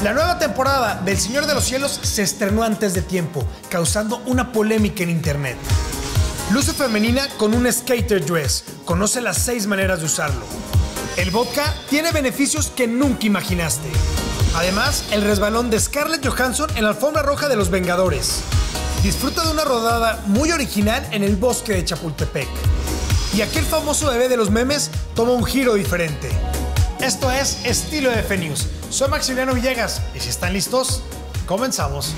La nueva temporada del Señor de los Cielos se estrenó antes de tiempo, causando una polémica en internet. Luce femenina con un skater dress. Conoce las 6 maneras de usarlo. El vodka tiene beneficios que nunca imaginaste. Además, el resbalón de Scarlett Johansson en la alfombra roja de Los Vengadores. Disfruta de una rodada muy original en el bosque de Chapultepec. Y aquel famoso bebé de los memes toma un giro diferente. Esto es Estilo de F News. Soy Maximiliano Villegas y si están listos, comenzamos.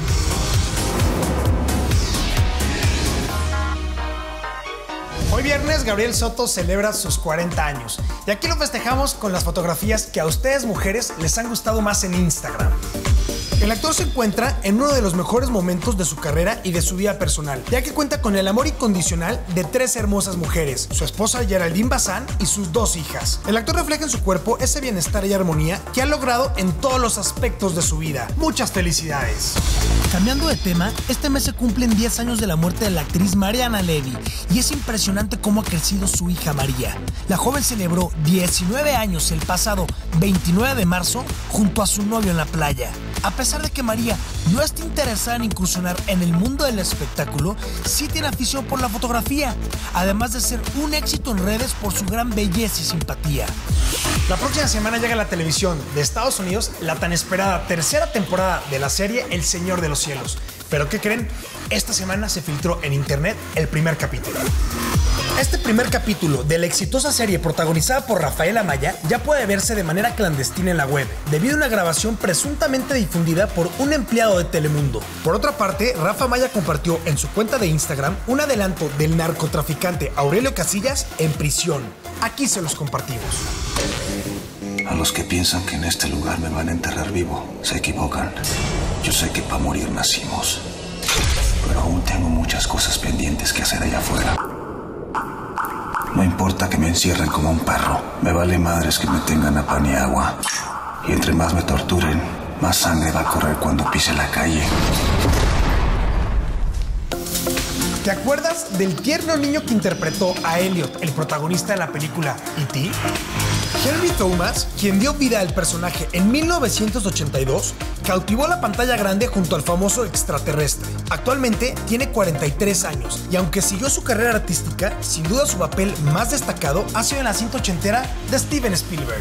Hoy viernes Gabriel Soto celebra sus 40 años y aquí lo festejamos con las fotografías que a ustedes mujeres les han gustado más en Instagram. El actor se encuentra en uno de los mejores momentos de su carrera y de su vida personal, ya que cuenta con el amor incondicional de 3 hermosas mujeres, su esposa Geraldine Bazán y sus 2 hijas. El actor refleja en su cuerpo ese bienestar y armonía que ha logrado en todos los aspectos de su vida. Muchas felicidades. Cambiando de tema, este mes se cumplen 10 años de la muerte de la actriz Mariana Levy y es impresionante cómo ha crecido su hija María. La joven celebró 19 años el pasado 29 de marzo junto a su novio en la playa. A pesar de que María no está interesada en incursionar en el mundo del espectáculo, sí tiene afición por la fotografía, además de ser un éxito en redes por su gran belleza y simpatía. La próxima semana llega a la televisión de Estados Unidos la tan esperada tercera temporada de la serie El Señor de los Cielos. ¿Pero qué creen? Esta semana se filtró en internet el primer capítulo. Este primer capítulo de la exitosa serie protagonizada por Rafael Amaya ya puede verse de manera clandestina en la web, debido a una grabación presuntamente difundida por un empleado de Telemundo. Por otra parte, Rafa Amaya compartió en su cuenta de Instagram un adelanto del narcotraficante Aurelio Casillas en prisión. Aquí se los compartimos. A los que piensan que en este lugar me van a enterrar vivo, se equivocan. Yo sé que para morir nacimos, pero aún tengo muchas cosas pendientes que hacer allá afuera. No importa que me encierren como un perro, me vale madres que me tengan a pan y agua. Y entre más me torturen, más sangre va a correr cuando pise la calle. ¿Te acuerdas del tierno niño que interpretó a Elliot, el protagonista de la película E.T.? Henry Thomas, quien dio vida al personaje en 1982, cautivó la pantalla grande junto al famoso extraterrestre. Actualmente tiene 43 años y aunque siguió su carrera artística, sin duda su papel más destacado ha sido en la cinta ochentera de Steven Spielberg.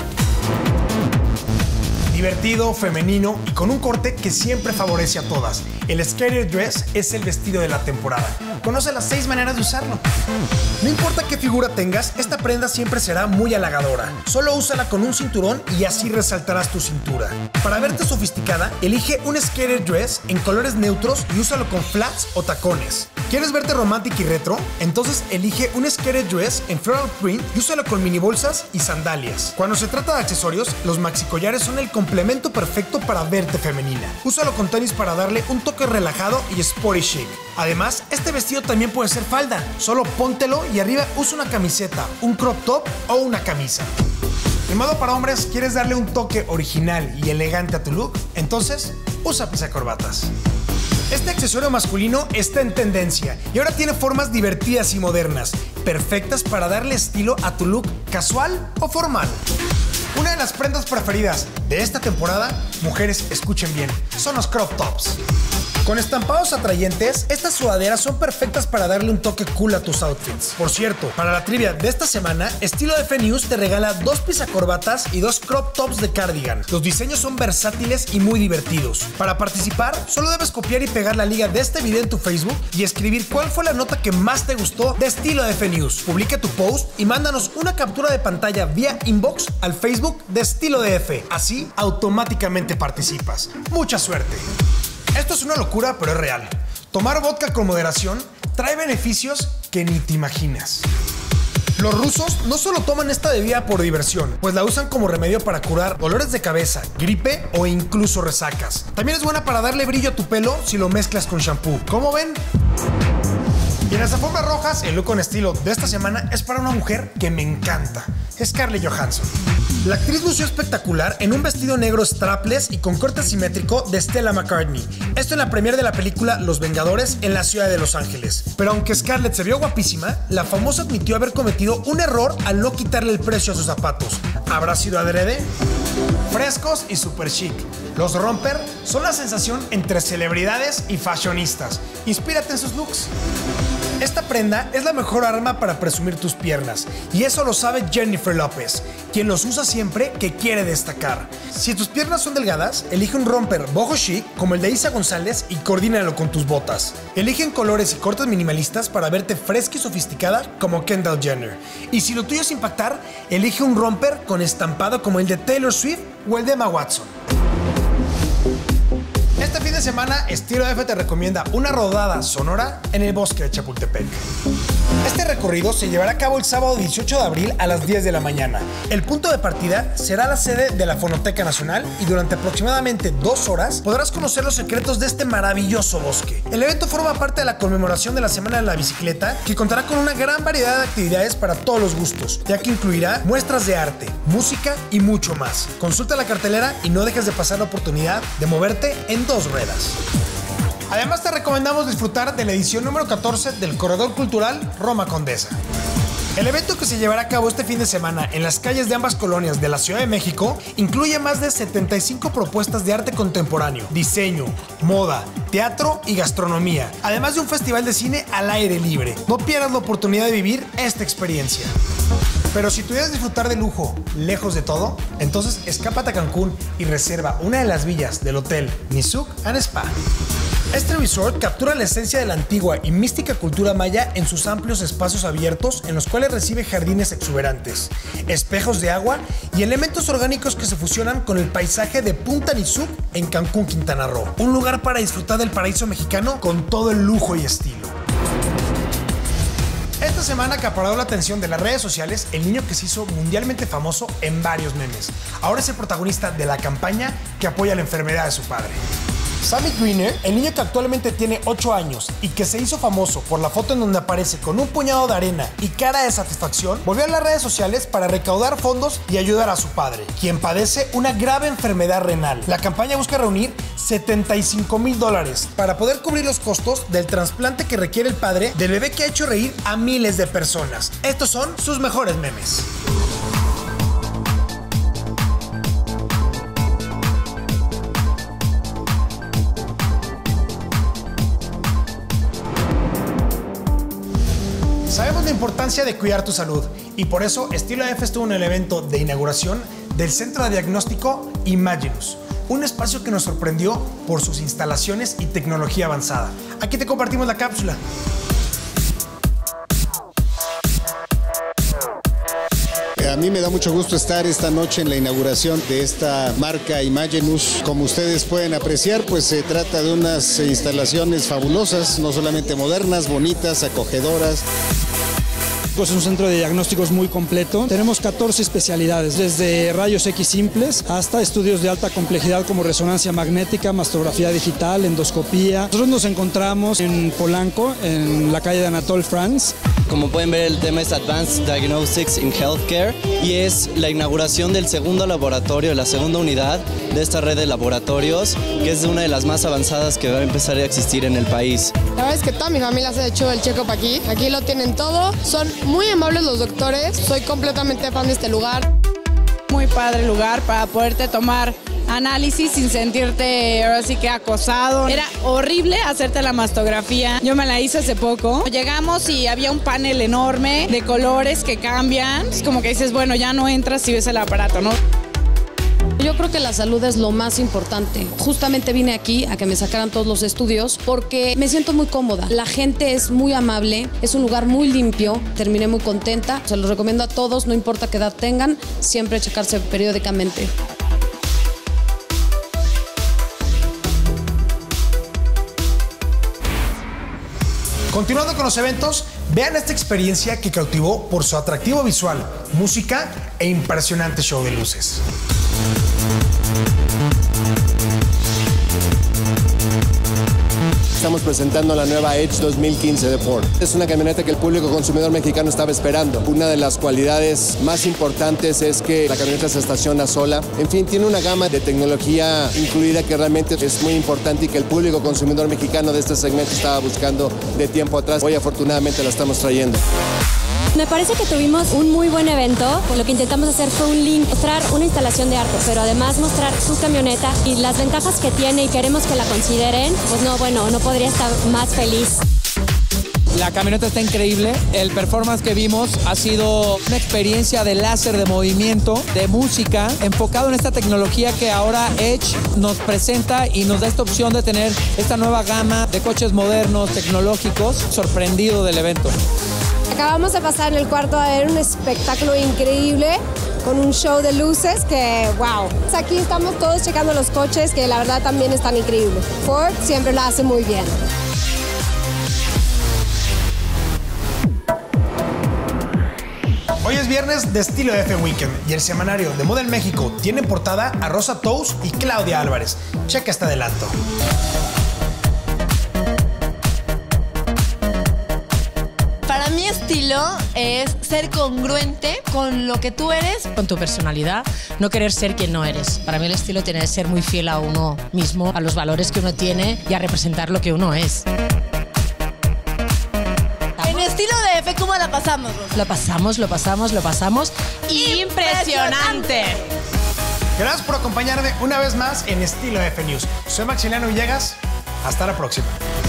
Divertido, femenino y con un corte que siempre favorece a todas. El skater dress es el vestido de la temporada. Conoce las 6 maneras de usarlo. No importa qué figura tengas, esta prenda siempre será muy halagadora. Solo úsala con un cinturón y así resaltarás tu cintura. Para verte sofisticada, elige un skater dress en colores neutros y úsalo con flats o tacones. ¿Quieres verte romántica y retro? Entonces elige un skater dress en floral print y úsalo con mini bolsas y sandalias. Cuando se trata de accesorios, los maxi collares son el complemento perfecto para verte femenina. Úsalo con tenis para darle un toque relajado y sporty chic. Además, este vestido también puede ser falda. Solo póntelo y arriba usa una camiseta, un crop top o una camisa. En modo para hombres, ¿quieres darle un toque original y elegante a tu look? Entonces, usa pisacorbatas. Este accesorio masculino está en tendencia y ahora tiene formas divertidas y modernas, perfectas para darle estilo a tu look casual o formal. Una de las prendas preferidas de esta temporada, mujeres escuchen bien, son los crop tops. Con estampados atrayentes, estas sudaderas son perfectas para darle un toque cool a tus outfits. Por cierto, para la trivia de esta semana, Estilo de F News te regala 2 pisacorbatas y 2 crop tops de cardigan. Los diseños son versátiles y muy divertidos. Para participar, solo debes copiar y pegar la liga de este video en tu Facebook y escribir cuál fue la nota que más te gustó de Estilo de F News. Publica tu post y mándanos una captura de pantalla vía inbox al Facebook de Estilo de F. Así, automáticamente participas. ¡Mucha suerte! Esto es una locura, pero es real. Tomar vodka con moderación trae beneficios que ni te imaginas. Los rusos no solo toman esta bebida por diversión, pues la usan como remedio para curar dolores de cabeza, gripe o incluso resacas. También es buena para darle brillo a tu pelo si lo mezclas con shampoo. ¿Cómo ven? Y en las alfombras rojas, el look con estilo de esta semana es para una mujer que me encanta, Scarlett Johansson. La actriz lució espectacular en un vestido negro strapless y con corte simétrico de Stella McCartney. Esto en la premiere de la película Los Vengadores en la ciudad de Los Ángeles. Pero aunque Scarlett se vio guapísima, la famosa admitió haber cometido un error al no quitarle el precio a sus zapatos. ¿Habrá sido adrede? Frescos y super chic, los romper son la sensación entre celebridades y fashionistas. Inspírate en sus looks. Esta prenda es la mejor arma para presumir tus piernas, y eso lo sabe Jennifer López, quien los usa siempre que quiere destacar. Si tus piernas son delgadas, elige un romper boho chic como el de Isa González y coordínalo con tus botas. Elige en colores y cortes minimalistas para verte fresca y sofisticada como Kendall Jenner. Y si lo tuyo es impactar, elige un romper con estampado como el de Taylor Swift o el de Emma Watson. Este fin de semana, Estilo F te recomienda una rodada sonora en el bosque de Chapultepec. Este recorrido se llevará a cabo el sábado 18 de abril a las 10 de la mañana. El punto de partida será la sede de la Fonoteca Nacional y durante aproximadamente 2 horas podrás conocer los secretos de este maravilloso bosque. El evento forma parte de la conmemoración de la Semana de la Bicicleta, que contará con una gran variedad de actividades para todos los gustos, ya que incluirá muestras de arte, música y mucho más. Consulta la cartelera y no dejes de pasar la oportunidad de moverte en 2 ruedas. Además, te recomendamos disfrutar de la edición número 14 del Corredor Cultural Roma Condesa. El evento, que se llevará a cabo este fin de semana en las calles de ambas colonias de la Ciudad de México, incluye más de 75 propuestas de arte contemporáneo, diseño, moda, teatro y gastronomía, además de un festival de cine al aire libre. No pierdas la oportunidad de vivir esta experiencia. Pero si tú quieres disfrutar de lujo, lejos de todo, entonces escápate a Cancún y reserva una de las villas del Hotel Nizuc and Spa. Este resort captura la esencia de la antigua y mística cultura maya en sus amplios espacios abiertos, en los cuales recibe jardines exuberantes, espejos de agua y elementos orgánicos que se fusionan con el paisaje de Punta Nizuc en Cancún, Quintana Roo. Un lugar para disfrutar del paraíso mexicano con todo el lujo y estilo. Esta semana acaparó la atención de las redes sociales el niño que se hizo mundialmente famoso en varios memes. Ahora es el protagonista de la campaña que apoya la enfermedad de su padre. Sammy Greener, el niño que actualmente tiene 8 años y que se hizo famoso por la foto en donde aparece con un puñado de arena y cara de satisfacción, volvió a las redes sociales para recaudar fondos y ayudar a su padre, quien padece una grave enfermedad renal. La campaña busca reunir $75,000 para poder cubrir los costos del trasplante que requiere el padre del bebé que ha hecho reír a miles de personas. Estos son sus mejores memes. Sabemos la importancia de cuidar tu salud y por eso Estilo F estuvo en el evento de inauguración del Centro de Diagnóstico Imaginus, un espacio que nos sorprendió por sus instalaciones y tecnología avanzada. Aquí te compartimos la cápsula. A mí me da mucho gusto estar esta noche en la inauguración de esta marca Imaginus. Como ustedes pueden apreciar, pues se trata de unas instalaciones fabulosas, no solamente modernas, bonitas, acogedoras. Es un centro de diagnósticos muy completo. Tenemos 14 especialidades, desde rayos X simples hasta estudios de alta complejidad como resonancia magnética, mastografía digital, endoscopía. Nosotros nos encontramos en Polanco, en la calle de Anatole France. Como pueden ver, el tema es Advanced Diagnostics in Healthcare y es la inauguración del segundo laboratorio, la segunda unidad de esta red de laboratorios, que es una de las más avanzadas que va a empezar a existir en el país. La verdad es que toda mi familia se ha hecho el check-up aquí. Aquí lo tienen todo. Son muy amables los doctores. Soy completamente fan de este lugar. Muy padre el lugar para poderte tomar análisis sin sentirte ahora sí que acosado. Era horrible hacerte la mastografía. Yo me la hice hace poco. Llegamos y había un panel enorme de colores que cambian. Es como que dices, bueno, ya no entras si ves el aparato, ¿no? Yo creo que la salud es lo más importante. Justamente vine aquí a que me sacaran todos los estudios porque me siento muy cómoda. La gente es muy amable, es un lugar muy limpio, terminé muy contenta. Se los recomiendo a todos, no importa qué edad tengan, siempre checarse periódicamente. Continuando con los eventos, vean esta experiencia que cautivó por su atractivo visual, música e impresionante show de luces. Estamos presentando la nueva Edge 2015 de Ford. Es una camioneta que el público consumidor mexicano estaba esperando. Una de las cualidades más importantes es que la camioneta se estaciona sola. En fin, tiene una gama de tecnología incluida que realmente es muy importante y que el público consumidor mexicano de este segmento estaba buscando de tiempo atrás. Hoy afortunadamente la estamos trayendo. Me parece que tuvimos un muy buen evento. Lo que intentamos hacer fue un link, mostrar una instalación de arte, pero además mostrar su camioneta y las ventajas que tiene y queremos que la consideren. Pues no podría estar más feliz. La camioneta está increíble, el performance que vimos ha sido una experiencia de láser, de movimiento, de música, enfocado en esta tecnología que ahora Edge nos presenta y nos da esta opción de tener esta nueva gama de coches modernos, tecnológicos. Sorprendido del evento. Acabamos de pasar en el cuarto a ver un espectáculo increíble con un show de luces que, wow. Aquí estamos todos checando los coches que la verdad también están increíbles. Ford siempre lo hace muy bien. Hoy es viernes de Estilo F Weekend y el semanario de Moda en México tiene en portada a Rosa Tous y Claudia Álvarez. Checa este adelanto. Para mí estilo es ser congruente con lo que tú eres. Con tu personalidad, no querer ser quien no eres. Para mí el estilo tiene que ser muy fiel a uno mismo, a los valores que uno tiene y a representar lo que uno es. Estilo de F, ¿cómo la pasamos, Rosa? Lo pasamos. ¡Impresionante! Gracias por acompañarme una vez más en Estilo F News. Soy Maximiliano Villegas. Hasta la próxima.